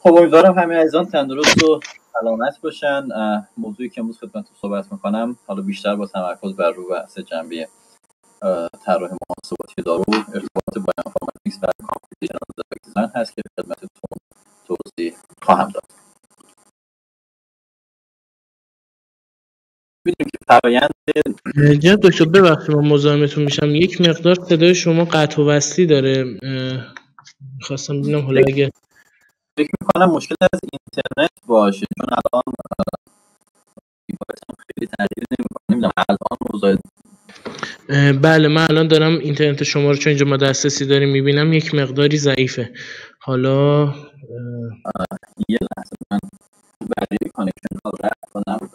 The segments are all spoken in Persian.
خب امیدوارم همه عزیزان تندرست و سلامت باشن. موضوعی که امروز خدمتتون صحبت میکنم حالا بیشتر با تمرکز بر رو بحث جنبه طراح محاسباتی دارو، ارتباط بایوانفورماتیکس و کامپیوتیشنال دیزاین هست که خدمتتون توضیح خواهم داد. میدونیم که فرآیند جناب دکتر ببخشید من مزاحمتون میشم، یک مقدار صدای شما قطع و وصلی داره. خواستم ببینم حالا اگه فکر میکنم مشکل از اینترنت باشه، چون الان دیوایسم خیلی تغییر نمیکنه. نمیدونم الان اوضاع. بله من الان دارم اینترنت شما رو چون اینجا ما دسترسی داریم میبینم یک مقداری ضعیفه. حالا یه لحظه من برای کانکشن ها رفت کنم.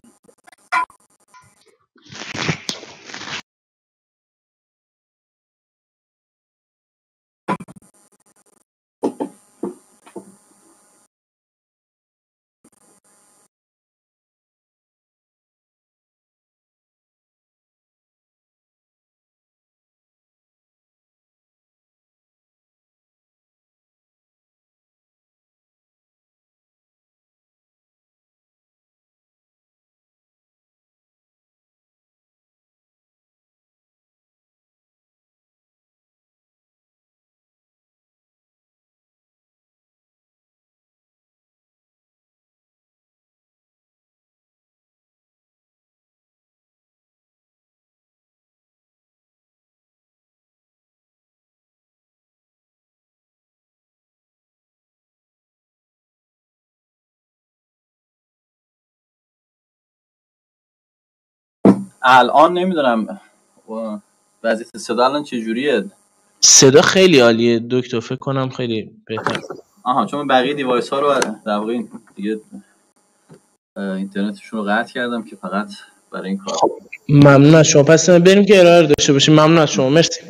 الان نمیدونم وضعیت صدا الان چجوریه؟ صدا خیلی عالیه دکتر، فکر کنم خیلی بهتر. چون بقیه دیوایس ها رو در واقع دیگه اینترنتشون رو قطع کردم که فقط برای این کار. ممنون از شما. پس بریم که ارائه رو داشته باشیم. ممنون از شما، مرسی.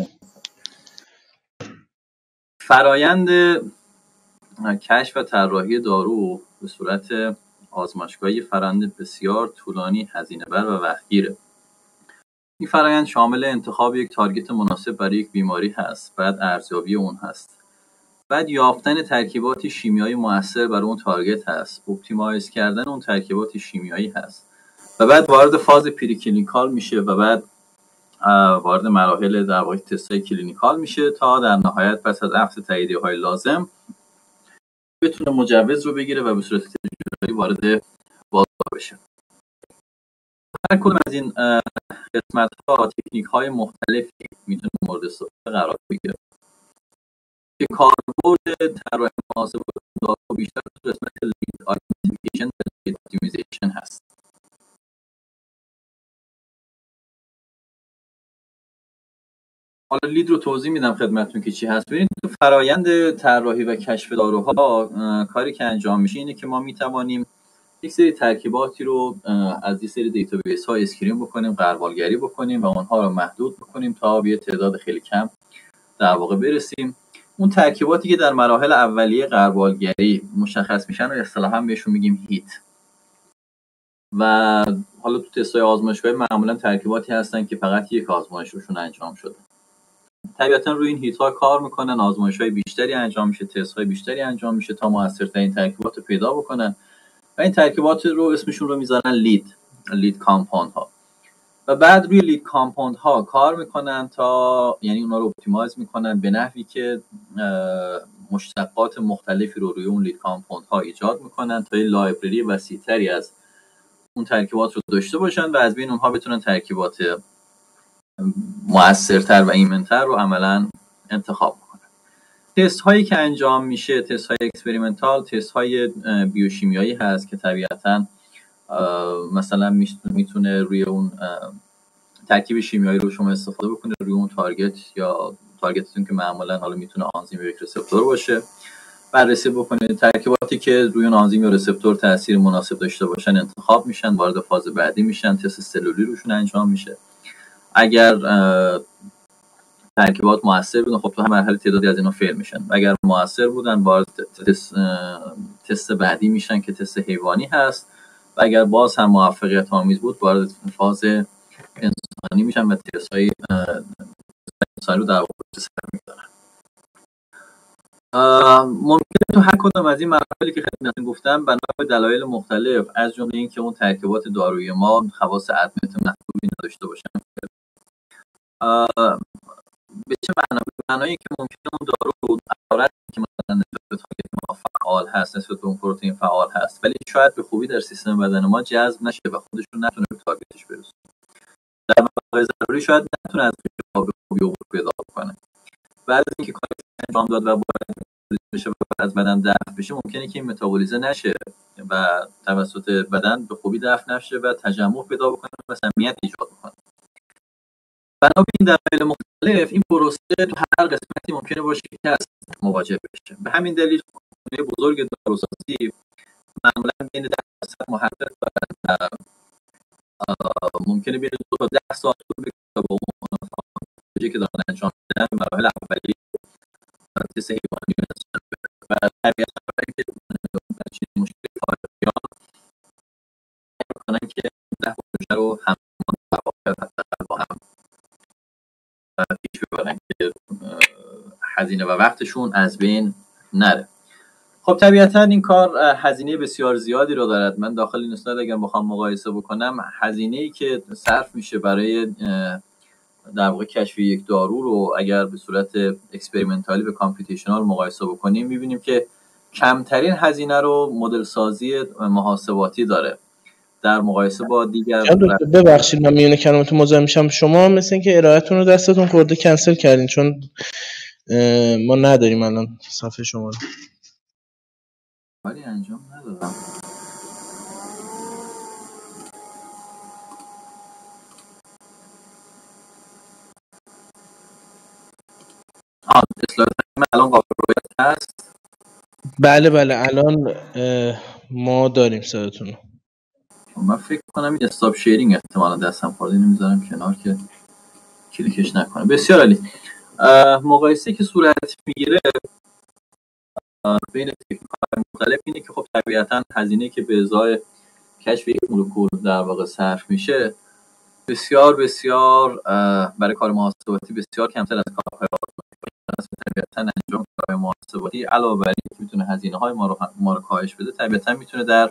فرایند کشف و طراحی دارو به صورت آزمایشگاهی فرآیند بسیار طولانی، هزینه بر و وقتگیره. این فرآیند شامل انتخاب یک تارگت مناسب برای یک بیماری هست، بعد ارزیابی اون هست، بعد یافتن ترکیبات شیمیایی مؤثر برای اون تارگت هست، اپتیمایز کردن اون ترکیبات شیمیایی هست و بعد وارد فاز پریکلینیکال میشه و بعد وارد مراحل در واقع تست‌های کلینیکال میشه تا در نهایت پس از اخذ تاییدیه‌های لازم بتونه مجوز رو بگیره و به صورت تجاری وارد بازار بشه. هر کدوم از این قسمت‌ها تکنیک‌های مختلفی میتونه مورد استفاده قرار بگیره که کاربرد طراحی محاسبات دارو بیشتر تو قسمت لید آیدنتیفیکیشن و لید اپتیمیزیشن هست. حالا لید رو توضیح میدم خدمتتون که چی هست. ببینید تو فرایند طراحی و کشف داروها کاری که انجام میشه اینه که ما میتوانیم یک سری ترکیباتی رو از یک سری دیتابیس ها اسکرین بکنیم، غربالگری بکنیم و اونها رو محدود بکنیم تا به تعداد خیلی کم در واقع برسیم. اون ترکیباتی که در مراحل اولیه غربالگری مشخص میشن و اصطلاحاً بهشون میگیم هیت. و حالا تو تست‌های آزمایشگاهی معمولا ترکیباتی هستن که فقط یک آزمایش روشون انجام شده. طبیعتا روی این هیت ها کار میکنن، آزمایش‌های بیشتری انجام میشه، تست‌های بیشتری انجام میشه تا موثرترین ترکیبات رو پیدا بکنن و این ترکیبات رو اسمشون رو میذارن لید کامپاند ها و بعد روی لید کامپاند ها کار میکنن تا یعنی اونا رو اپتیمایز میکنن به نحوی که مشتقات مختلفی رو روی اون لید کامپاند ها ایجاد میکنن تا این لایبرری وسیع‌تری از اون ترکیبات رو داشته باشن و از بین اونها بتونن ترکیبات مؤثرتر و ایمن‌تر رو عملاً انتخاب کنن. تست هایی که انجام میشه، تست های اکسپریمنتال، تست های بیوشیمیایی هست که طبیعتاً مثلا میتونه روی اون ترکیب شیمیایی رو شما استفاده بکنه روی اون تارگت یا تارگتتون که معمولا حالا میتونه آنزیم یا یک رسپتور باشه، بررسی بکنید. ترکیباتی که روی اون آنزیم یا رسپتور تاثیر مناسب داشته باشن انتخاب میشن، وارد فاز بعدی میشن، تست سلولی روشون انجام میشه. اگر ترکیبات موثر بودن خب تو هم مرحله تعدادی از اینا فیل میشن، اگر موثر بودن وارد تست بعدی میشن که تست حیوانی هست و اگر باز هم موفقیت آمیز بود وارد فاز انسانی میشن و تست‌های انسانی رو در واقع سر می‌ذارن. ممکنه تو هر کدام از این مراحلی که خدمتتون گفتم بنا به دلایل مختلف، از جمله اینکه اون ترکیبات دارویی ما خواص ادمت محدودی نداشته باشن، به چه معنا؟ به معنایی که ممکنه اون دارو عبارت که مثلا نسبت به تارگت ما فعال هست، نسبت به اون پروتئین فعال هست، ولی شاید به خوبی در سیستم بدن ما جذب نشه و خودش رو نتونه به تارگتش برسونه. در مواقع ضروری شاید نتونه از به خوبی عبور پیدا کنه. بعد از اینکه کاری انجام داد و باید بشه و از بدن دفع بشه، ممکنه که این متابولیزه نشه و توسط بدن به خوبی دفع نشه و تجمع پیدا بکنه و سمیت ایجاد کنه. بنابراین در دلایل مختلف این پروسه تو هر قسمتی ممکنه باشه که از مواجه بشه. به همین دلیل کمپانی بزرگ داروسازی معمولا بین 10% محقق دارن، ممکنه بین 2 تا 10 سال طول بکشه تا با اون پروژه‌ای که دارن انجام میدن به مراحل اولیه تست حیوانی و طبیعتا برای اینکه چیزی مشکل فارغیان میکنن که 10 پروژه رو هم با هم پیش ببرن که هزینه و وقتشون از بین نره. خب طبیعتا این کار هزینه بسیار زیادی رو دارد. من داخل این اسلاید اگر بخوام مقایسه بکنم، هزینه‌ای که صرف میشه برای در واقع کشف یک دارو رو اگر به صورت اکسپریمنتالی به کامپیوتیشنال مقایسه بکنیم، میبینیم که کمترین هزینه رو مدل سازی محاسباتی داره در مقایسه با دیگر. ببخشید من میونه کلماتون مزاحم میشم، شما مثل اینکه ارائهتون رو دستتون خورده کنسل کردین، چون ما نداریم الان صفحه شما رو. ولی انجام ندادم. اسلاید الان قابل رؤیت هست؟ بله الان ما داریم صداتون. من فکر کنم این استاپ شیرینگ احتمالا دستم خورده، اینو میذارم کنار که کلیکش نکنه. بسیار عالی. مقایسه که صورت میگیره بین تکنیک‌های مختلف اینه که خب طبیعتاً هزینه که به ازای کشف یک مولکول در واقع صرف میشه بسیار برای کار محاسباتی بسیار کمتر از کارهای آزمایشی. طبیعتاً انجام کارهای محاسباتی علاوه بر اینکه میتونه هزینه‌های ما رو کاهش بده، طبیعتاً میتونه در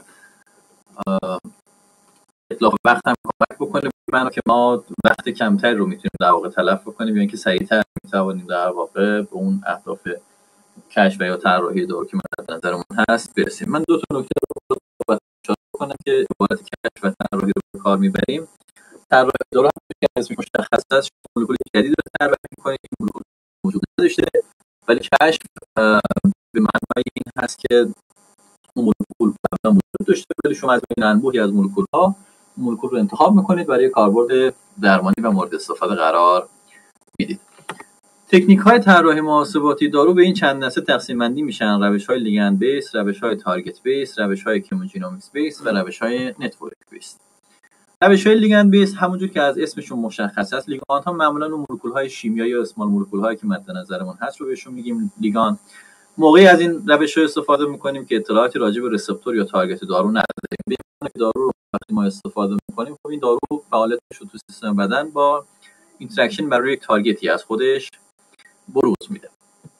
اتلاف وقت هم کمک بکنه، بنا که ما وقت کمتری رو میتونیم در واقع تلف بکنیم، یعنی که سریعتر میتوانیم در واقع به اون اهداف کشف یا طراحی دارو که مد نظرمون هست برسیم. من 2 تا نکته رو باید اشاره کنم که عبارت کشف و طراحی رو به کار میبریم. طراحی دارو هم که اسم مشخص است، مولکول جدید رو طراحی می‌کنیم که مولکول وجود نداشته، ولی کشف به معنای این هست که اون مولکول قبلا وجود داشته، ولی شما از بین انبوهی از مولکول‌ها مولکول رو انتخاب میکنید، برای کاربرد درمانی و مورد استفاده قرار میدید. تکنیک‌های طراحی محاسباتی دارو به این چند دسته تقسیم بندی میشن: روش‌های لیگند بیس، روش‌های تارگت بیس، روش‌های کیموجینومیکس بیس و روش‌های نتورک بیس. روش‌های لیگند بیس همونجور که از اسمشون مشخص است، لیگاندها معمولاً اون مولکول‌های شیمیایی یا اسمال مولکول‌هایی که مد نظرمون هست رو بهشون میگیم لیگاند. موقعی از این روش‌ها استفاده می‌کنیم که اطلاعاتی راجع به رسپتور یا تارگت دارو نداریم. به معنی که دارو رو وقتی ما استفاده می‌کنیم، خب این دارو فعالیتش رو تو سیستم بدن با اینتراکشن برای یک تارگتی از خودش بروز میده.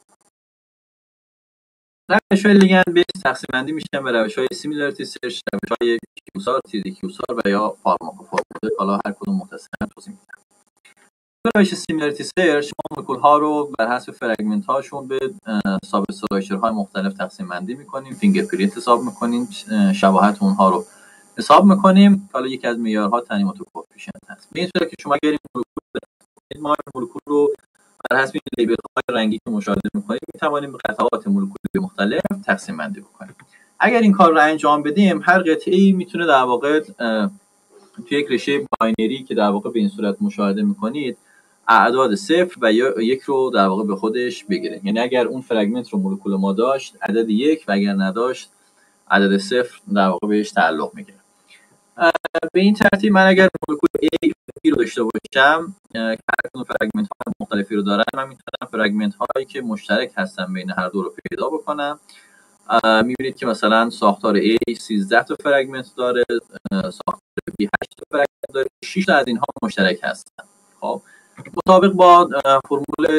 روش‌های لیگند بیس تقسیم بندی میشن به روش‌های سیمیلاریتی سرچ، روش‌های کیوسار، تیزی کیوسار و یا فارماکوفورمول. حالا هر کدوم مختصراً توضیح میدم. روش سیمیلاریتی سرچ مولکول‌ها رو بر حسب فرگمنت هاشون به ساب استراکچرهای مختلف تقسیم بندی می‌کنیم، فینگرپرینت حساب می‌کنیم، شباهت اونها رو حساب می‌کنیم. حالا یکی از معیارها تنیموتو کوفیشنت هست. به این صورت که شما اگر این مولکول رو بر حسب لیبل‌های رنگی که مشاهده می‌کنید می‌توانیم به قطعات مولکولی مختلف تقسیم بندی بکنیم. اگر این کار رو انجام بدیم، هر قطعه‌ای میتونه در واقع توی یک رشته باینری که در واقع به این صورت مشاهده می‌کنید اعداد 0 و 1 رو در واقع به خودش بگیره. یعنی اگر اون فرگمنت رو مولکول ما داشت عدد 1 و اگر نداشت عدد 0 در واقع بهش تعلق میگیره. به این ترتیب من اگر مولکول A رو داشته باشم که هر کدوم فرگمنت های مختلفی رو دارن، من میتونم فرگمنت هایی که مشترک هستن بین هر دو رو پیدا بکنم. میبینید که مثلا ساختار A 13 تا فرگمنت داره، ساختار B 8 تا فرگمنت داره، 6 تا از اینها مشترک هستن. خب مطابق با فرمول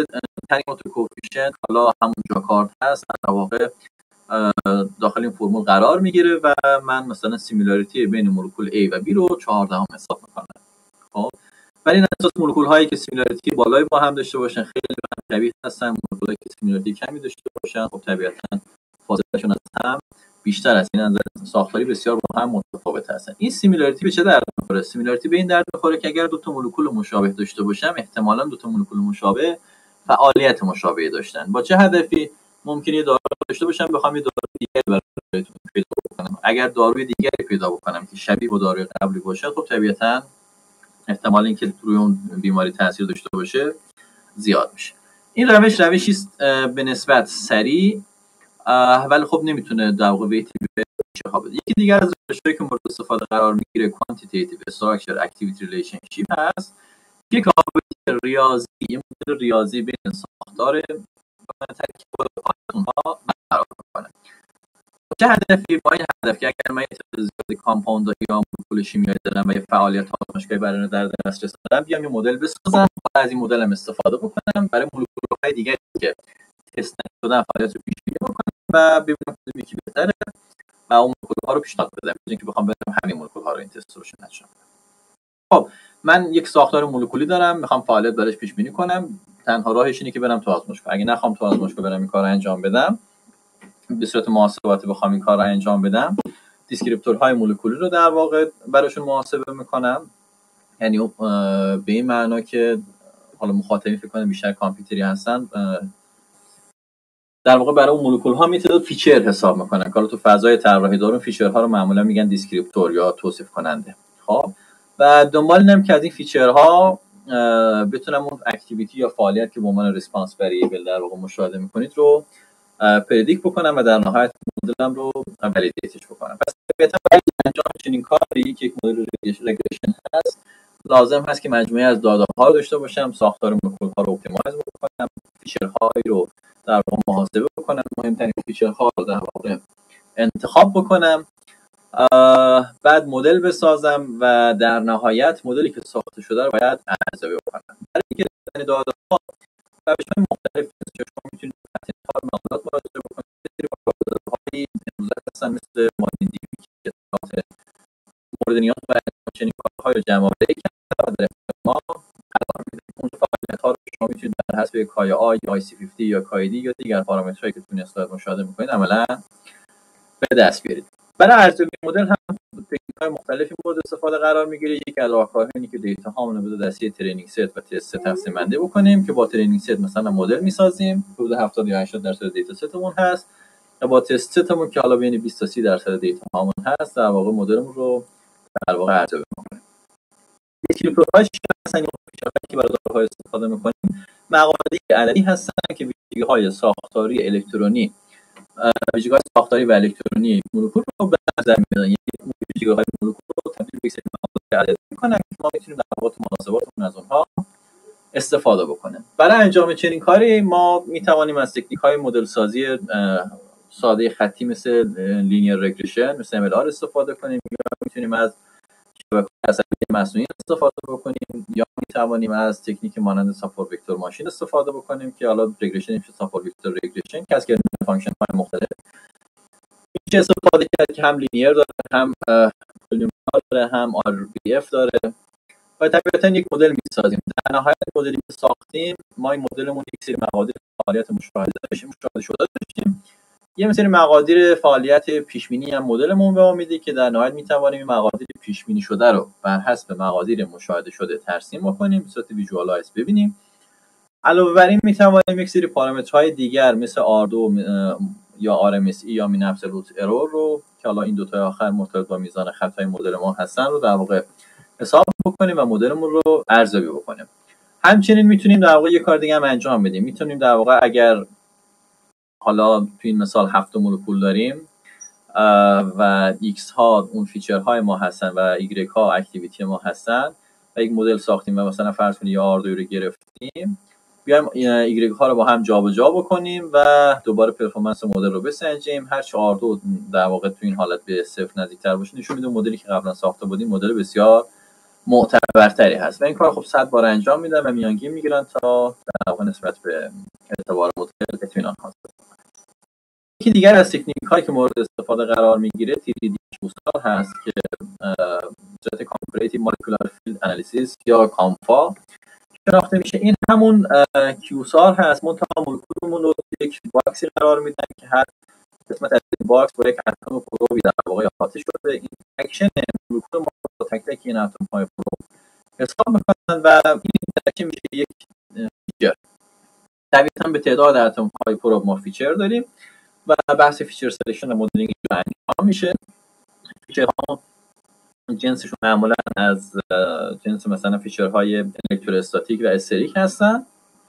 موتور کوفیشنت حالا همون جاکارد هست در واقع داخل این فرمول قرار میگیره و من مثلا سیمیلاریتی بین مولکول A و B رو 14 حساب میکنم. خب ولی این اساس مولکول هایی که سیمیلاریتی بالایی با هم داشته باشن خیلی به هم شبیه هستن، مولکول هایی که سیمیلاریتی کمی داشته باشن خب طبیعتاً فاصلهشون از هم بیشتر است. این نظر ساختاری بسیار با هم متفاوت هستن. این سیمیلاریتی به چه درد میخوره؟ سیمیلاریتی به این درد میخوره که اگر دو تا مولکول مشابه داشته باشم احتمالاً دو تا مولکول مشابه فعالیت مشابه داشتن. با چه هدفی؟ ممکنه یه دارو داشته باشم بخوام یه داروی دیگری براتون پیدا بکنم. اگر داروی دیگری پیدا بکنم که شبیه به داروی قبلی باشه خب طبیعتاً احتمال اینکه روی اون بیماری تاثیر داشته باشه زیاد میشه. این روشی است به نسبت سریع ولی خب نمیتونه در واقع ویتی بشه. یکی دیگر از روش‌هایی که مورد استفاده قرار میگیره کوانتیتیتیو استراکچر اکتیویتی ریلیشنشیپ هست. یک رابطه ریاضی، یه مدل ریاضی بین ساختار ترکیبات اونها برقرار کنه. چه هدفی؟ با این هدف که اگر من زیادی کامپاوند یا مولکول شیمیایی دارم و یه فعالیت آزمایشگاهی برای در دسترس دارم بیام یه مدل بسازم و از این مدل هم استفاده بکنم برای مولکول‌های دیگه که تست نشدن فعالیت رو پیش بینی بکنم و ببینم کدوم یکی بهتره و اون مولکول‌ها رو پیشنهاد بدم اینکه بخوام برم همین مولکول‌ها رو این تست روش انجام بدم. خب من یک ساختار مولکولی دارم میخوام فعالیت براش پیش بینی کنم. تنها راهش اینه که برم تو آزمایشگاه. اگه نخوام تو آزمایشگاه برم این کارو انجام بدم به صورت محاسباتی بخوام این کار رو انجام بدم دیسکریپتورهای مولکولی رو در واقع براشون محاسبه میکنم. یعنی به این معنا که حالا مخاطبین فکر کنم بیشتر کامپیوتری هستن در واقع برای اون مولکول ها میتونه فیچر حساب میکنن که حالا تو فضای طراحی دارون فیچرها رو معمولا میگن دیسکریپتور یا توصیف کننده. خب و دنبال اینم که از این فیچرها بتونم اون اکتیویتی یا فعالیت که به عنوان ریسپانس وریبل در واقع مشاهده میکنید رو پردیکت بکنم و در نهایت مدلم رو ولیدیتش بکنم. پس طبیعتا برای انجام چنین کاری که یک مدل رگرشن هست لازم هست که مجموعه از داده ها رو داشته باشم، ساختار مولکول ها رو اپتیمایز بکنم، فیچرهایی رو در واقع محاسبه بکنم، مهمترین فیچرها رو در واقع انتخاب بکنم، بعد مدل بسازم و در نهایت مدلی که ساخته شده رو باید ارزیابی بکنم. برای اینکه داده ها روش‌های مختلفی که شما میتونید پتنت ها رو مقالات مراجعه بکنید. داده‌های امروزه هستن مثل ماین دی که مورد نیاز برای چنین کارهای رو جمع‌آوری کرده و در ما قرار میده. اون فعالیت‌ها رو شما میتونید بر حسب کای آی یا IC50 یا کای دی یا دیگر پارامترهایی که تو اسلاید مشاهده می‌کنید عملاً به دست بیارید. برای ارزیابی مدل هم تکنیک‌های مختلفی مورد استفاده قرار میگیره. یکی از راهکارها اینه که دیتا هامون رو به دسته ترینینگ ست و تست ست تقسیم بندی بکنیم که با ترینینگ ست مثلا مدل میسازیم حدود 70 یا 80% دیتا ستمون هست و با تست ستمون که حالا بین 20 تا 30% دیتا هامون هست در واقع مدلمون رو در واقع ارزیابی می‌کنیم. دیسکریپتورهای هستن که برای داروها استفاده می‌کنیم مقادیر عددی هستن که ویژگی‌های ساختاری الکترونی ویژگی‌های ساختاری و الکترونی مولکول رو به نظر می‌برن. یعنی ویژگی‌های مولکول رو تبدیل به یک سری مقادیر عددی می‌کنن که ما می‌تونیم در واقع مناسباتمون از اونها استفاده بکنیم. برای انجام چنین کاری ما می‌توانیم از تکنیک‌های مدل سازی ساده خطی مثل لینیر رگرشن مثل MLR استفاده کنیم یا می‌تونیم از شبکه‌های عصبی مصنوعی استفاده بکنیم یا می‌توانیم از تکنیک مانند ساپورت وکتور ماشین استفاده بکنیم که حالا رگرشن میشه ساپورت وکتور رگرشن که از فانکشن‌های مختلف میشه استفاده کرد که هم لینیر داره هم پلیمار داره هم RBF داره و طبیعتا یک مدل می‌سازیم. در نهایت مدلی که ساختیم ما این مدلمون یک سری مقادیر فعالیت مشاهده شده داشتیم. یه سری مقادیر فعالیت پیش بینی هم مدلمون به ما میده که در نهایت میتوانیم این مقادیر پیش بینی شده رو بر حسب مقادیر مشاهده شده ترسیم بکنیم به صورت ویژوالایز ببینیم. علاوه بر این میتوانیم یک سری پارامترهای دیگر مثل آردو یا RMSE یا مین ابسولوت ارور رو که حالا این دو تا آخر مرتبط با میزان خطای مدل ما هستن رو در واقع حساب بکنیم و مدلمون رو ارزیابی بکنیم. همچنین میتونیم در واقع یک کار دیگه هم انجام بدیم. میتونیم در واقع اگر حالا تو این مثال 7 مولکول داریم و X ها اون فیچرهای ما هستن و Y ها اکتیویتی ما هستن و یک مدل ساختیم و مثلا فرض کنید یه آردوی رو گرفتیم بیایم Y ها رو با هم جابجا بکنیم و دوباره پرفورمنس مدل رو بسنجیم. هر چه آردو در واقع تو این حالت به صفر نزدیک‌تر باشه نشون میده مدلی که قبلا ساخته بودیم مدل بسیار معتبرتری هست و این کار خب 100 بار انجام میدن و میانگین میگیرن تا در واقع نسبت به اعتبار مدل اطمینان حاصل. یکی دیگر از تکنیک‌هایی که مورد استفاده قرار میگیره 3D QSAR هست که صورت کامپریتیو مولکولار فیلد انالیسیس یا کامفا شناخته میشه. این همون QSAR هست، منتها مولکولمون رو یک باکسی قرار میدن که هر قسمت از این باکس با یک اتم پروبی در واقع احاطه شده. این اکشن مولکول ما با تک تک این اتم‌های پروب حساب میکنن و این اینتراکشن میشه یک فیچر. طبیعتاً به تعداد اتم‌های پروب ما فیچر داریم و بحث فیچر سلکشن و مدلینگ انجام میشه. فیچرها جنسشون معمولا از جنس مثلا فیچرهای الکتروستاتیک و استریک هستن.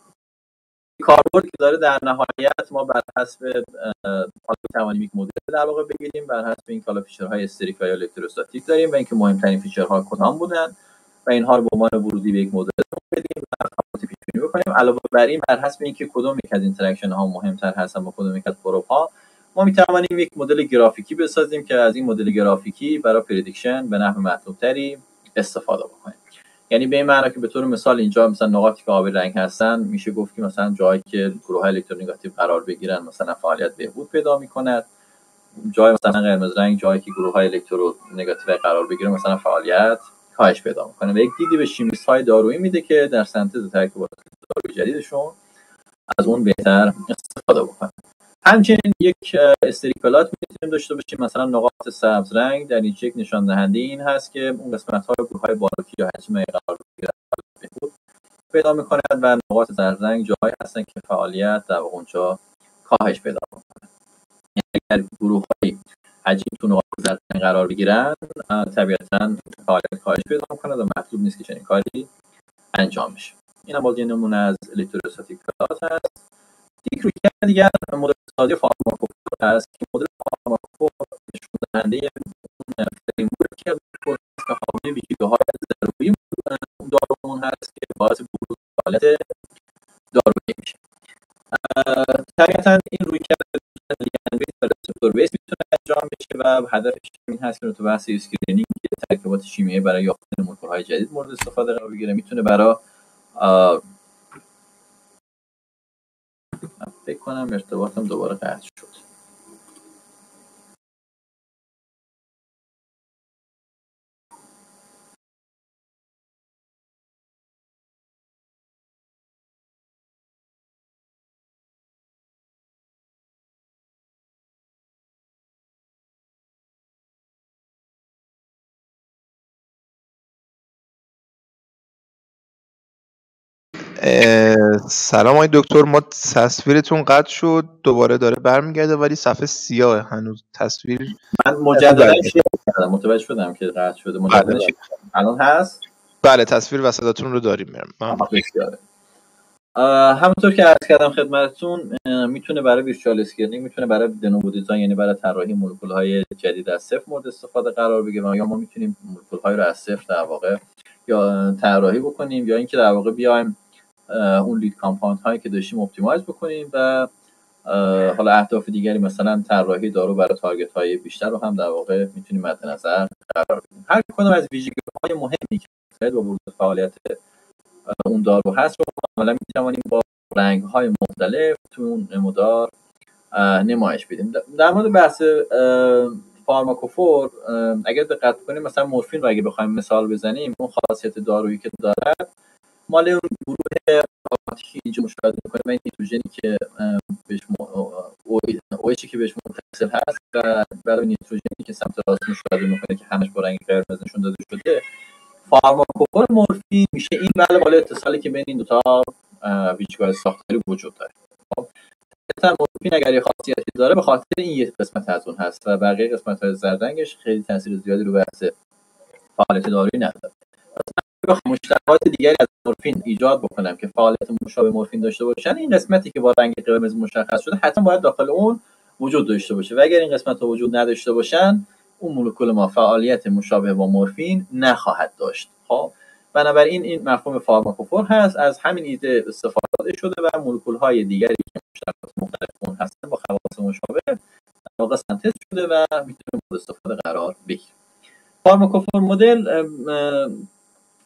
کاربرد که داره در نهایت ما بر حسب حالا توانیم یک مدل در واقع بگیریم بر حسب این کالا فیچرهای استریک و الکتروستاتیک داریم و اینکه مهمترین فیچرها کدام بودن و اینها رو به عنوان ورودی به یک مدل بدیم و خاطر پیش بینی بکنیم. علاوه بر این بر حسب اینکه کدوم یک از اینتراکشن ها مهمتر هستن با کدوم یک از پروب ها ما میتوانیم یک مدل گرافیکی بسازیم که از این مدل گرافیکی برای پردیکشن به نحو مطلوب‌تری استفاده بکنیم. یعنی به این معنی که به طور مثال اینجا مثلا نقاطی که آبی رنگ هستن میشه گفت که مثلا جایی که گروه الکترونگاتیو قرار بگیرن مثلا فعالیت بهبود پیدا میکند، جای مثلا قرمز رنگ جایی که گروه های الکترونگاتیو قرار بگیرن مثلا فعالیت کاهش پیدا میکنه و یک دیدی به شیمیست های دارویی میده که در سنتز ترکیبات دارویی جدیدشون از اون بهتر استفاده بکنن. همچنین یک استریک پلات میتونیم داشته باشیم، مثلا نقاط سبز رنگ در این شکل نشان دهنده این هست که اون قسمت های گروه های باروکی یا حجم قرار بگیرن بهبود پیدا میکنند و نقاط زرد رنگ جایی هستن که فعالیت در اونجا کاهش پیدا میکنه. یعنی اگر گروه های حجم تو نقاط زرد رنگ قرار بگیرن طبیعتاً فعالیت کاهش پیدا میکنه و مطلوب نیست که چنین کاری انجام بشه. این هم باز یه نمونه از الکتروستاتیک پلات هست. یک رویکرد دیگر مدل سازی فارماکوفور هست که مدل فارماکوفور نشون دهنده اون فریمورک که حاوی ویژگی‌های ضروری دارومون هست که باعث بروز فعالیت دارویی میشه. طبیعتاً این رویکرد لیگند بیس و رسپتور بیس میتونه انجام بشه و هدفش این هست که تو بحث اسکرینینگ ترکیبات شیمیایی برای یافتن مولکول‌های جدید مورد استفاده قرار بگیره. میتونه برای فکر کنم ارتباطم دوباره قطع شد. سلام آقای دکتر، ما تصویرتون قطع شد دوباره داره برمیگرده ولی صفحه سیاه هنوز تصویر. من مجددا شیر کردم متوجه شدم که قطع شده. مجددا شیر الان هست؟ بله تصویر و صداتون رو داریم. همونطور که عرض کردم خدمتتون میتونه برای ویرچوال اسکرینینگ، میتونه برای دنوو دیزاین یعنی برای طراحی مولکول‌های جدید از صفر مورد استفاده قرار بگیره یا ما میتونیم مولکول‌های رو از صفر در واقع یا طراحی بکنیم یا اینکه در واقع بیایم اون لید کامپاوند هایی که داشتیم اپتیمایز بکنیم و حالا اهداف دیگری مثلا طراحی دارو برای تارگت های بیشتر رو هم در واقع میتونیم مد نظر قرار بدیم. هر کدوم از ویژگی‌های مهمی که با ورود فعالیت اون دارو هست رو کاملا میتوانیم با رنگ های مختلف تو اون نمودار نمایش بدیم. در مورد بحث فارماکوفور اگر دقت کنیم مثلا مورفین رو اگه بخوایم مثال بزنیم اون خاصیت دارویی که دارد مال اون گروه آتیشی اینجا مشاهده می‌کنیم و این نیتروژنی که بهش اویچی که بهش متصل هست و برای نیتروژنی که سمت راست مشاهده می‌کنه که همش با رنگ قرمز نشون داده شده فارماکوفور مورفین میشه این بالا اتصالی که بین این دو تا ویژگی‌های ساختاری وجود داره. خب مثلا مورفین اگر یه خاصیتی داره به خاطر این یک قسمت از اون هست و بقیه قسمت‌های زردرنگش خیلی تاثیر زیادی رو بحث فعالیت دارویی نداره. بخوام مشتقات دیگری از مورفین ایجاد بکنم که فعالیت مشابه مورفین داشته باشن این قسمتی که با رنگ قرمز مشخص شده حتما باید داخل اون وجود داشته باشه و اگر این قسمت‌ها وجود نداشته باشن اون مولکول ما فعالیت مشابه با مورفین نخواهد داشت. خب بنابراین این مفهوم فارماکوفور هست، از همین ایده استفاده شده و مولکول‌های دیگری که مشتقات مختلف اون هستن با خواص مشابه در واقع سنتز شده و میتونه مورد استفاده قرار بگیره. فارماکوفور مدل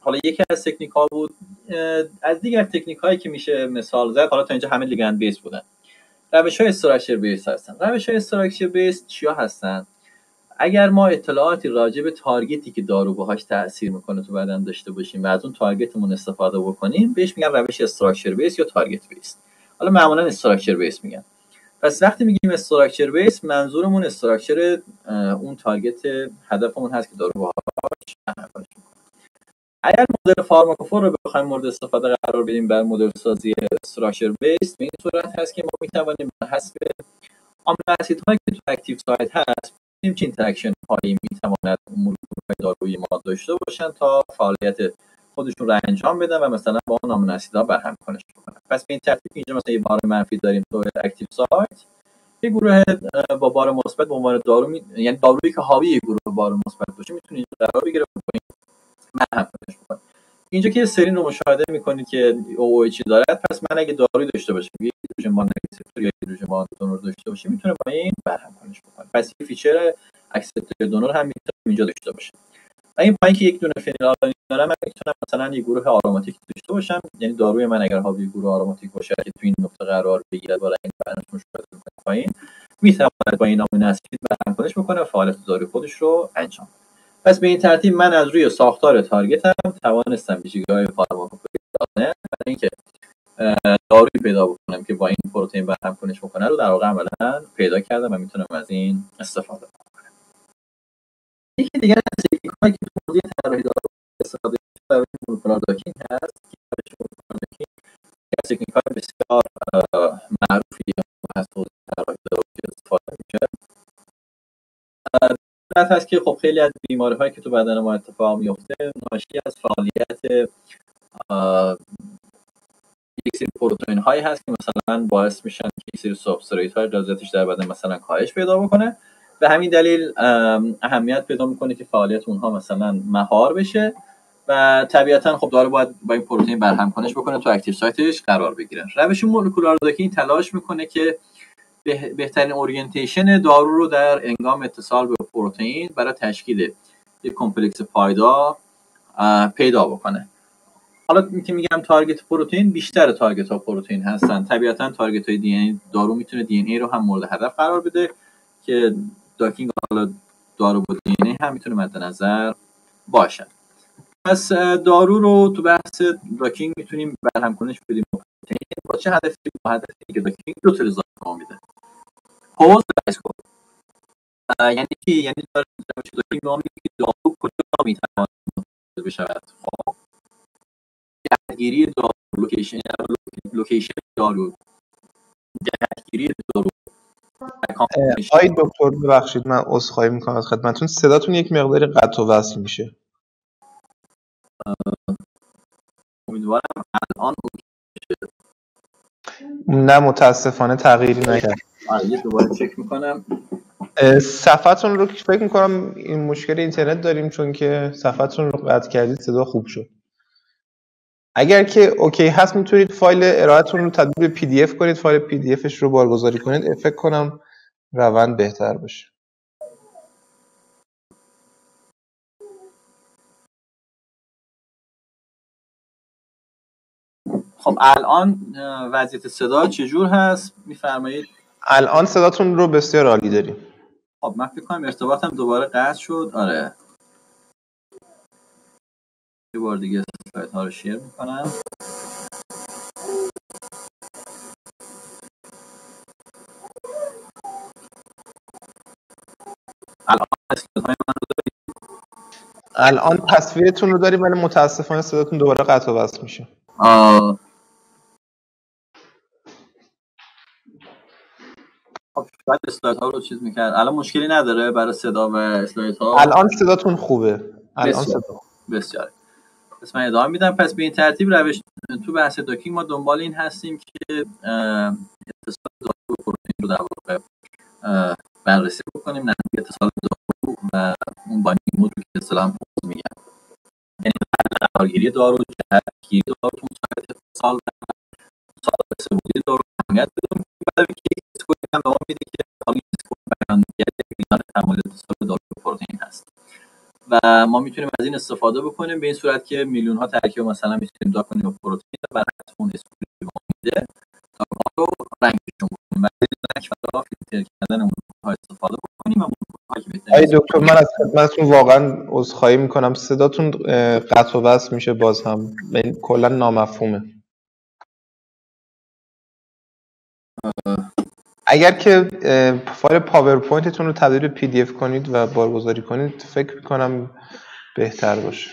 حالا یکی از تکنیک ها بود. از دیگر تکنیک هایی که میشه مثال زد، حالا تا اینجا همه لیگند بیس بودن، روش های استراکچر بیس هستن. روش های استراکچر بیس چیا هستن؟ اگر ما اطلاعاتی راجع به تارگتی که دارو باهاش تاثیر میکنه تو بدن داشته باشیم و از اون تارگتمون استفاده بکنیم، بهش میگن روش استراکچر بیس یا تارگت بیس. حالا معمولا استراکچر بیس میگن. پس وقتی میگیم استراکچر بیس، منظورمون استراکچر اون تارگت هدفمون هست که دارو باهاش عمل کنه. اگر مدل فارماکوفور رو بخوایم مورد استفاده قرار بدیم بر مدل سازی استراکچر بیس، به این صورت هست که ما میتوانیم بر حسب آمینو اسیدهایی که تو اکتیو سایت هست ببینیم چه اینتراکشن هایی میتواند مولکول‌های دارویی ما داشته باشن تا فعالیت خودشون رو انجام بدن و مثلا با اون آمینو اسیدها برهم کنش بکنن. پس به این ترتیب اینجا مثلا یه بار منفی داریم تو اکتیو سایت، یه گروه با بار مثبت به عنوان دارو یعنی دارویی که حاوی یه گروه بار مثبت باشه میتونه اینجا قرار بگیره و برهم کنش بکنه. اینجا که سرین رو مشاهده میکنید که OOH دارد، پس من اگه دارویی داشته باشم یک هیدروژن باند اکسپتور یا هیدروژن باند دونور داشته باشه، میتونه با این برهم کنش بکنه. پس این فیچر اکسپتور دونور هم میتونه اینجا داشته باشه. و این پایین که یک دونه فنیلالانین دارم، من میتونم مثلا یک گروه آروماتیک داشته باشم، یعنی داروی من اگر حاوی گروه آروماتیک باشه که تو این نقطه قرار بگیره برای این برنامه مشاهده میکنید پایین، میتواند با این آمینو اسید برهم کنش بکنه و فعالیت داروی خودش رو انجام بده. پس به این ترتیب من از روی ساختار تارگتم توانستم ویژگی‌های فارماکوفوری برای اینکه دارویی پیدا بکنم که با این پروتئین برهم کنش بکنه رو در واقع عملاً پیدا کردم و میتونم از این استفاده کنم. یکی دیگر از تکنیک‌هایی که تو حوزه طراحی دارو استفاده می‌شه مولکولار داکینگ هست که مولکولار داکینگ یک از تکنیک‌های بسیار معروفی هست تو حوزه طراحی دارو که استفاده میشه. صورت هست که خب خیلی از بیماری‌هایی که تو بدن ما اتفاق میفته ناشی از فعالیت یک سری پروتئین هایی هست که مثلا باعث میشن که یک سری سابستریت های غذاییتش در بدن مثلا کاهش پیدا بکنه. به همین دلیل اهمیت پیدا میکنه که فعالیت اونها مثلا مهار بشه و طبیعتا خب داره باید با این پروتئین برهم کنش بکنه تو اکتیو سایتش قرار بگیره. روش مولکولار داکینگ تلاش میکنه که بهترین اورینتیشن دارو رو در انگام اتصال به پروتئین برای تشکیل یک کمپلکس پایدار پیدا بکنه. حالا که میگم تارگت پروتئین، بیشتر تارگت ها پروتئین هستن. طبیعتا تارگت های دی ان دارو میتونه دی ان ای رو هم مورد هدف قرار بده که داکینگ حالا دارو با دی ان ای هم میتونه مد نظر باشه. پس دارو رو تو بحث داکینگ میتونیم برهم کنش بدیم با پروتئین. با چه هدفی؟ با هدفی که داکینگ دو تا رضایت ما میده. پوز اسکوپ یعنی چی؟ یعنی داکینگ ما میگه که دارو کجا میتونه بشود. خب جهتگیری دارو، لوکیشن دارو، جهتگیری دارو. آی دکتر ببخشید من عذرخواهی میکنم از خدمتتون، صداتون یک مقداری قطع و وصل میشه. امیدوارم الان نه متاسفانه تغییری نکرد. یه دوباره چک میکنم. صفحتون رو فکر میکنم این مشکل اینترنت داریم، چون که صفحتون رو قطع کردید صدا خوب شد. اگر که اوکی هست میتونید فایل ارائهتون رو تبدیل به پی دی اف کنید، فایل پی دی افش رو بارگذاری کنید، فکر کنم روند بهتر باشه. خب الان وضعیت صدا چجور هست میفرمایید؟ الان صداتون رو بسیار عالی داریم. خب من فکر کنم ارتباطم دوباره قطع شد. آره یه بار دیگه اسلاید ها رو شیر میکنم. الان اسلاید های من رو دارید؟ الان تصویرتون رو داریم ولی متاسفانه صداتون دوباره قطع و وصل میشه. خب شاید اسلاید ها رو چیز میکرد. الان مشکلی نداره برای صدا و اسلاید ها؟ الان صداتون خوبه. الان بسیار بسیار. پس من ادامه میدم. پس به این ترتیب روش تو بحث داکینگ ما دنبال این هستیم که اتصال دارو و پروتئین رو در واقع بررسی بکنیم، نتیجه اتصال دارو و اون بایندینگ مود رو که اصطلاحاً پوز میگن، یعنی قرارگیری دارو، جهتگیری دارو تو سایت اتصال و ثابت ثبوتی دارو اهمیت بدیم. بعد اینکه یک اسکوری هم به ما میده که حالا این اسکور بیانگر میزان تمایل اتصال دارو به پروتئین هست. و ما میتونیم از این استفاده بکنیم به این صورت که میلیون ها ترکیب مثلا میتونیم دا کنیم و پروتئین و اون اسکریپت میده تا ما رو رنگشون کنیم و رنگ و فیلتر کردن اون ها استفاده بکنیم و اون که بهتره. دکتر من از خدمتتون واقعا عذرخواهی میکنم، صداتون قطع و وصل میشه باز هم، کلا نامفهومه. اگر که فایل پاورپوینتتون رو تبدیل به پی دی اف کنید و بارگذاری کنید فکر میکنم بهتر باشه.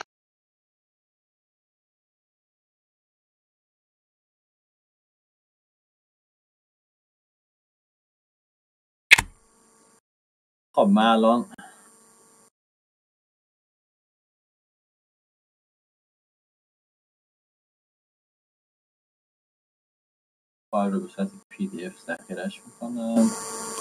خب من الان فایل رو به صورت پی دی اف ذخیره‌اش میکنم.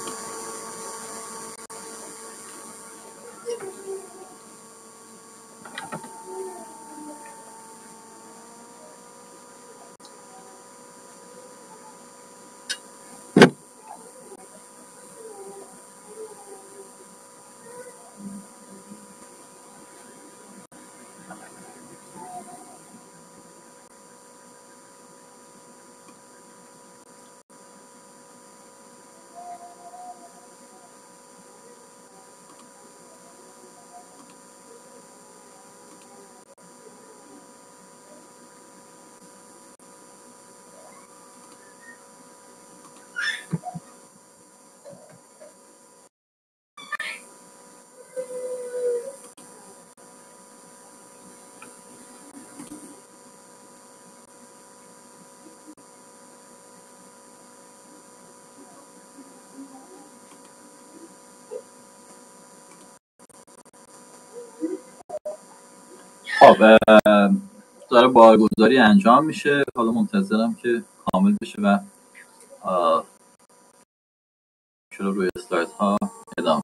خب داره بارگذاری انجام میشه، حالا منتظرم که کامل بشه و شروع روی اسلایت ها ادامه.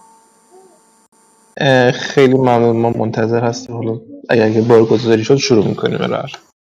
خیلی ممنون، ما منتظر هستیم. حالا اگر که بارگذاری شد شروع میکنیم ارائه.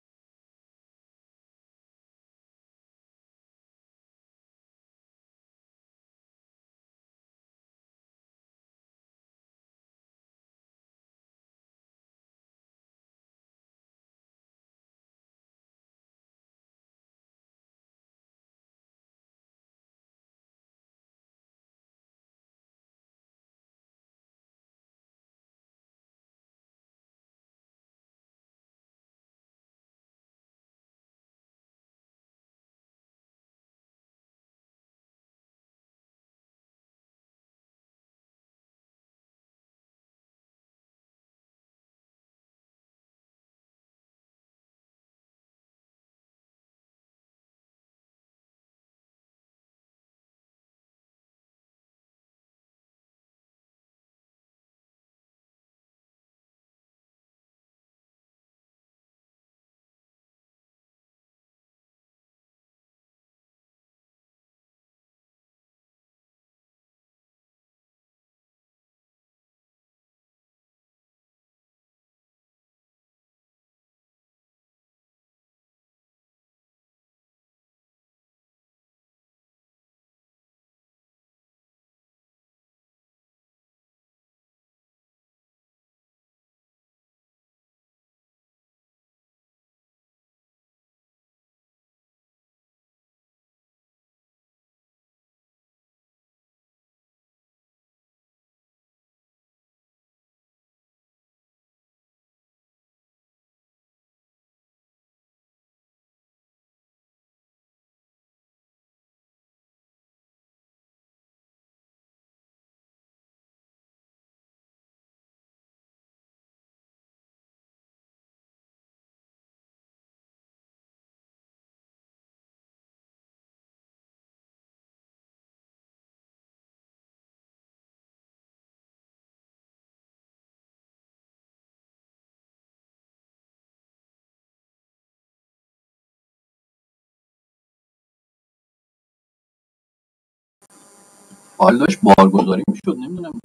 حال داشت بارگذاری میشد، نمیدونم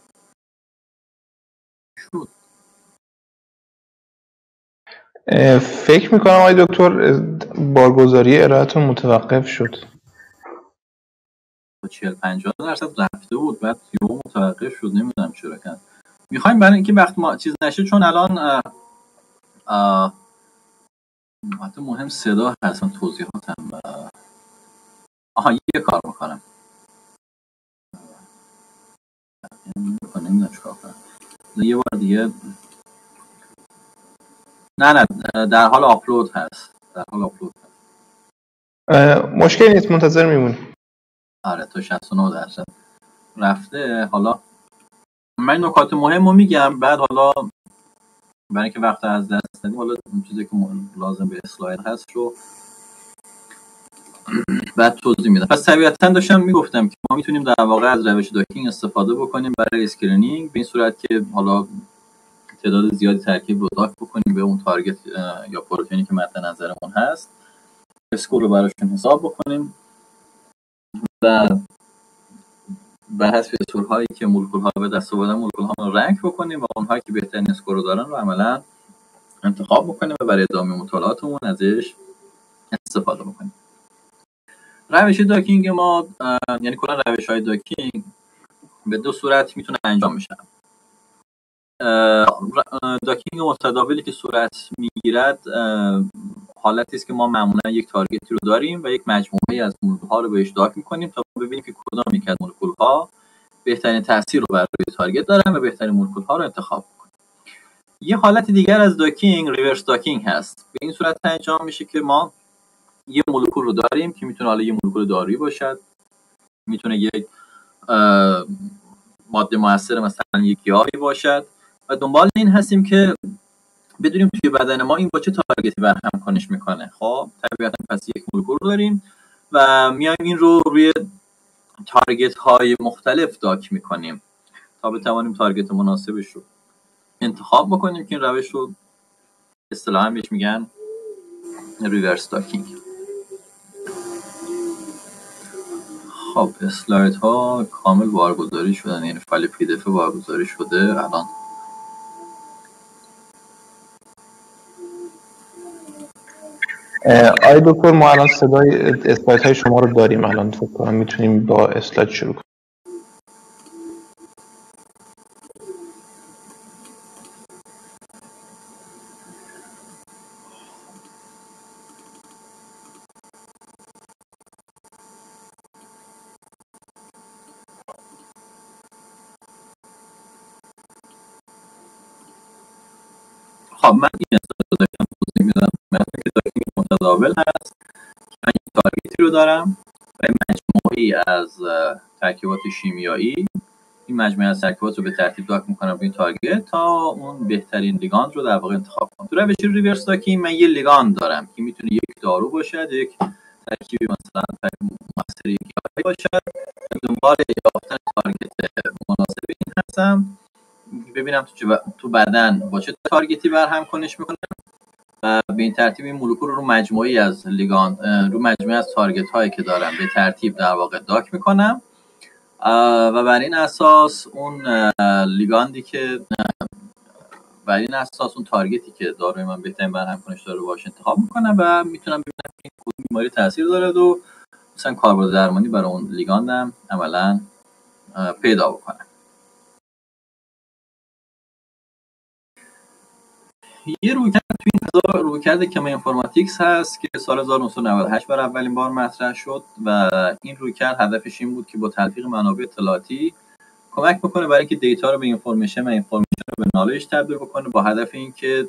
شد. فکر میکنم آقای دکتر بارگذاری ارائهتون متوقف شد. 40-50% رفته بود بعد یهو متوقف شد، نمیدونم چرا. میخوایم برای اینکه وقت ما چیز نشه، چون الان حتی مهم صدا هست، من توضیحاتم یه کار میکنم نمیدونم چیکار کنم. یه بار دیگه نه در حال آپلود هست، مشکلی نیست، منتظر میمونیم. آره تا 69% رفته. حالا من نکات مهم رو میگم، بعد حالا برای اینکه وقت از دست ندیم، حالا اون چیزی که لازم به اسلاید هست رو بعد توضیح میدم. پس طبیعتاً داشتم میگفتم که ما میتونیم در واقع از روش داکینگ استفاده بکنیم برای اسکرینینگ، به این صورت که حالا تعداد زیادی ترکیب رو داک بکنیم به اون تارگت یا پروتئینی که مد نظرمون هست، اسکور رو براشون حساب بکنیم و بر حسب اسکورهایی که مولکول‌ها به دست آوردن مولکول‌ها رو رنک بکنیم و اونهایی که بهترین اسکور رو دارن رو عملاً انتخاب بکنیم و برای ادامه مطالعاتمون ازش استفاده بکنیم. روش داکینگ ما یعنی کلا روش‌های داکینگ به دو صورت میتونه انجام بشه. داکینگ متداولی که صورت میگیرد حالتی است که ما معمولا یک تارگتی رو داریم و یک مجموعه از مولکول‌ها رو بهش داک می‌کنیم تا ببینیم که کدام یک از مولکول‌ها بهترین تاثیر رو بر روی تارگت دارن و بهترین مولکول‌ها رو انتخاب کنیم. یه حالت دیگر از داکینگ ریورس داکینگ هست. به این صورت انجام میشه که ما یه مولکول رو داریم که میتونه حالا یه مولکول دارویی باشد، میتونه یک ماده مؤثر مثلا یک گیاهی باشد و دنبال این هستیم که بدونیم توی بدن ما این با چه تارگتی برهم کنش میکنه. خب طبیعتا پس یک مولکول رو داریم و میایم این رو روی تارگت های مختلف داک میکنیم تا بتوانیم تارگت مناسبش رو انتخاب بکنیم که این روش رو اصطلاحاً بهش میگن ریورس داکینگ. خب اسلاید ها کامل بارگذاری شدن، یعنی فایل پی دی اف بارگذاری شده. الان آقای دکتر ما الان صدای اسلاید های شما رو داریم، الان فکر کنم میتونیم با اسلاید شروع کنیم. خب من این اسلاید رو داشتم توضیح میدم. مثلا که داکینگ متداول هست، من یک تارگتی رو دارم و مجموعی از ترکیبات شیمیایی، این مجموعه از ترکیبات رو به ترتیب داک میکنم به این تارگت تا اون بهترین لیگاند رو در واقع انتخاب کنم. تو روش ریورس داکینگ من یه لیگاند دارم که میتونه یک دارو باشد، یک ترکیبی مثلا مؤثر یک گیاهی باشد. دنبال یافتن تارگت مناسب این هستم، ببینم تو بدن با چه تارگتی برهم کنش میکنه و به این ترتیب این مولکول رو مجموعی از لیگاند رو مجموعی از تارگت هایی که دارم به ترتیب در واقع داک میکنم و بر این اساس اون لیگاندی که بر این اساس اون تارگتی که داروی من بهترین برهم کنش داره باشه انتخاب میکنم و میتونم ببینم این کدوم بیماری تاثیر داره و مثلا کاربرد درمانی برای اون لیگاندم عملا پیدا بکنم. یه رویکرد تو این فضا رویکرد کم اینفورماتیکس هست که سال 1998 برای اولین بار مطرح شد و این رویکرد هدفش این بود که با تلفیق منابع اطلاعاتی کمک بکنه برای اینکه دیتا رو به اینفورمیشن و اینفورمیشن رو به نالج تبدیل بکنه، با هدف اینکه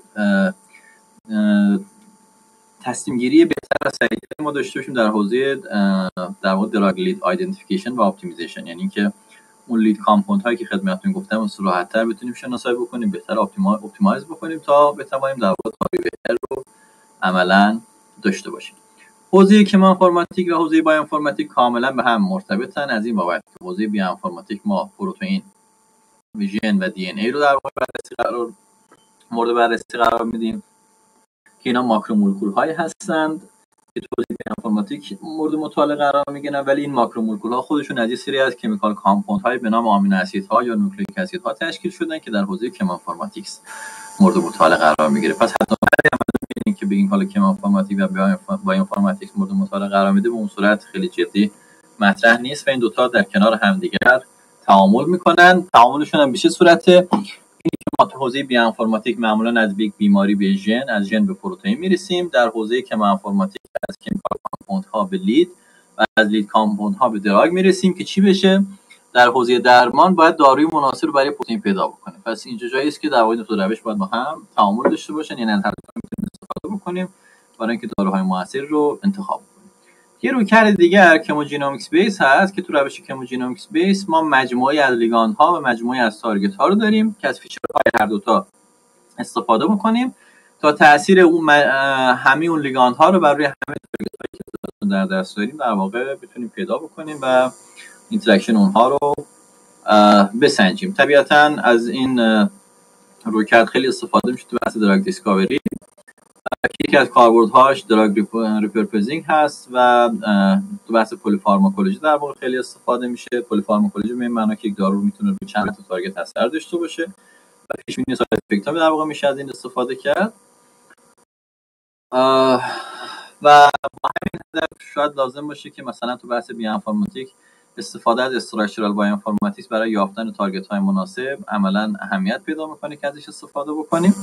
تصمیم گیری بهتر و سریعتر ما داشته باشیم در حوزه در واقع دراگ لید آیدنتیفیکیشن و اپتیمیزیشن، یعنی اینکه اون لید کامپوند هایی که خدمتتون گفتم راحت‌تر بتونیم شناسایی بکنیم، بهتر اپتیمایز بکنیم تا بتوانیم در واقع تاریخ بهتر رو عملاً داشته باشیم. حوزه کم اینفورماتیک و حوزه بایو اینفورماتیک کاملا به هم مرتبطن، از این بابت که حوزه بایو اینفورماتیک ما پروتئین، ژن و دی ان ای رو در واقع مورد بررسی قرار میدیم که اینا ماکرومولکول هایی هستند که تو حوزه اینفورماتیک مورد مطالعه قرار میگیرن، ولی این ماکرومولکول ها خودشون از یه سری از کمیکال کامپوند های به نام آمینو اسیدها یا نوکلیک اسیدها تشکیل شدن که در حوزه کم اینفورماتیکس مورد مطالعه قرار میگیره. پس حتی این که بگیم حالا کم اینفورماتیک و بایو اینفورماتیکس مورد مطالعه قرار میده به اون صورت خیلی جدی مطرح نیست و این دوتا در کنار همدیگر تعامل میکنن. تعاملشون هم به چه صورته؟ حوزه بیوانفورماتیک معمولا از یک بیماری به ژن، از ژن به پروتئین میرسیم. در حوزه کیموانفورماتیک از کیمیکال کامپوند ها به لید و از لید کامپوند ها به دراگ میرسیم که چی بشه؟ در حوزه درمان باید داروی مناسب رو برای پروتئین پیدا بکنیم. پس اینجا جایی است که در واقع دو تا روش باید با هم تعامل داشته باشن، یعنی از هر دو میتونیم استفاده بکنیم برای اینکه داروهای موثر رو انتخاب کنیم. یه رویکرد دیگر کیموجینومیکس بیس هست که تو روش کیموجینومیکس بیس ما مجموعه‌ای از لیگاند ها و مجموعه‌ای از تارگت ها رو داریم که از فیچرهای هر دو تا استفاده بکنیم تا تاثیر اون همه اون لیگاند ها رو بر روی همه تارگت هایی که در دست داریم در واقع بتونیم پیدا بکنیم و اینتراکشن اونها رو بسنجیم. طبیعتاً از این رویکرد خیلی استفاده میشه تو بحث دراگ دیسکاوری. یکی از کاربردهاش دراگ ریپرپزینگ هست و تو بحث پلیفارماکولوژی در واقع خیلی استفاده میشه. پلیفارماکولوژی به این معنی که یک دارو میتونه روی چند تا تارگت اثر داشته باشه و پیش بینی ساید افکت ها در واقع میشه از این استفاده کرد. و با همین هدف شاید لازم باشه که مثلا تو بحث بیوانفورماتیک استفاده از استراکچرال بایوانفورماتیکس برای یافتن تارگت های مناسب عملا اهمیت پیدا میکنه که ازش استفاده بکنیم.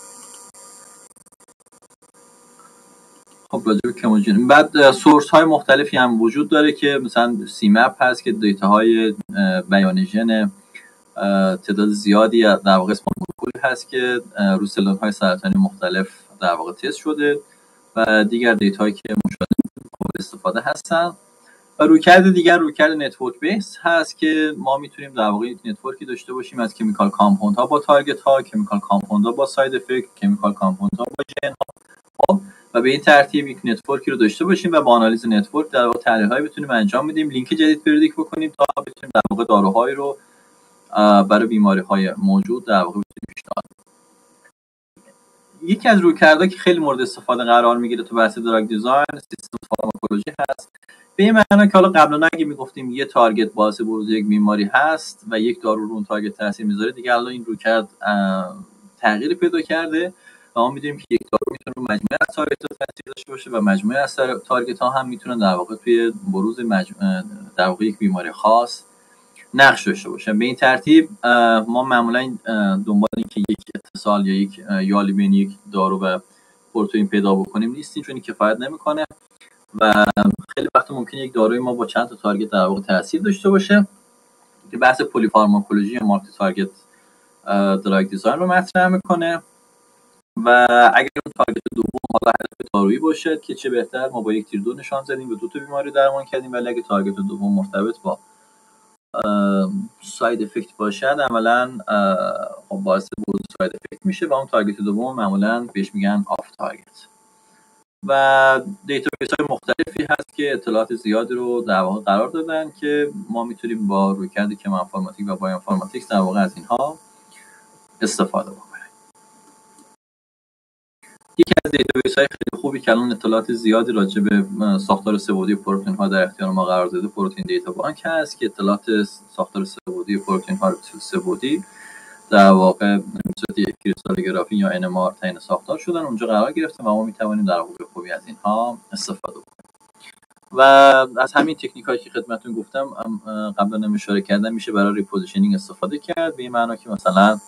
خب راجع به کیموجین بعد سورس های مختلفی هم وجود داره که مثلا سیمپ هست که دیتا های بیان ژن تعداد زیادی در واقع اسم مولکول هست که رو سلول های سرطانی مختلف در واقع تست شده و دیگر دیتا هایی که مشاهده قابل استفاده هستن. و رویکرد دیگر رویکرد نتورک بیس هست که ما میتونیم در واقع یک نتورکی داشته باشیم از کیمیکال کامپوند ها با تارگت ها، کیمیکال کامپوند ها با ساید افکت، کیمیکال کامپوند ها با ژن ها و به این ترتیب یک نتورکی رو داشته باشیم و با آنالیز نتورک در واقع تحلیل‌هایی بتونیم انجام بدیم، لینک جدید پردیکت بکنیم تا بتونیم در واقع داروهایی رو برای بیماری‌های موجود در واقع بتونیم پیشنهاد بدیم. یکی از رویکردها که خیلی مورد استفاده قرار میگیره تو بحث دراگ دیزاین سیستم فارماکولوژی هست. به این معنی که حالا قبلا اگه میگفتیم یه تارگت باعث بروز یک بیماری هست و یک دارو رو اون تارگت تاثیر میذاره، دیگه الان این رویکرد تغییر پیدا کرده و ما میدونیم که یک دارو میتونه مجموعه از تارگت ها تاثیر داشته باشه و مجموعه از تارگت ها هم میتونن در واقع توی بروز در واقع یک بیماری خاص نقش داشته باشه. به این ترتیب ما معمولا دنبال این که یک اتصال یا یک یالی بین یک دارو و پروتئین پیدا بکنیم نیستیم، چون این کفایت نمیکنه و خیلی وقت ممکنه یک داروی ما با چند تا تارگت در واقع تاثیر داشته باشه که بحث پلیفارماکولوژی یا مالتی تارگت دراگ دیزاین رو مطرح میکنه. و اگر اون تارگت دوم حالا هدف دارویی باشه که چه بهتر، ما با یک تیر دو نشان زدیم و دو تا بیماری درمان کردیم، ولی اگه تارگت دوم مرتبط با ساید افکت باشد عملا باعث بروز ساید افکت میشه و اون تارگت دوم معمولا بهش میگن آف تارگت. و دیتابیس های مختلفی هست که اطلاعات زیادی رو در واقع قرار دادن که ما میتونیم با رویکرد کیموانفورماتیک و بایوانفورماتیکس در واقع از اینها استفاده بکنیم. یکی از دیتابیس های خیلی خوبی که الان اطلاعات زیادی راجع به ساختار سه‌بعدی پروتئین ها در اختیار ما قرار داده پروتئین دیتا بانک هست که اطلاعات ساختار سه‌بعدی پروتئین ها رو به صورت سه‌بعدی در واقع به صورت کریستالوگرافی یا NMR تعیین ساختار شدن اونجا قرار گرفته و ما میتوانیم در واقع خوبی از اینها استفاده بکنیم. و از همین تکنیکایی که خدمتتون گفتم قبلا اشاره کردم میشه برای ریپوزیشنینگ استفاده کرد، به این معنی که مثلا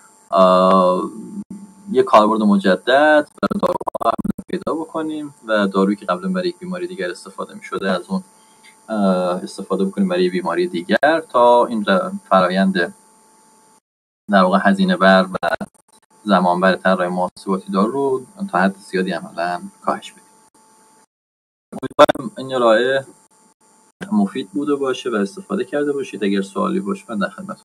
یک کاربرد مجدد برای داروها پیدا بکنیم و دارویی که قبلا برای یک بیماری دیگر استفاده می‌شده از اون استفاده بکنیم برای بیماری دیگر تا این فرآیند در واقع هزینه بر و زمان بر طراحی محاسباتی دارو رو تا حد زیادی عملاً کاهش بدیم. امیدوارم این ارائه مفید بوده باشه و استفاده کرده باشید. اگر سوالی باشه من در خدمتتون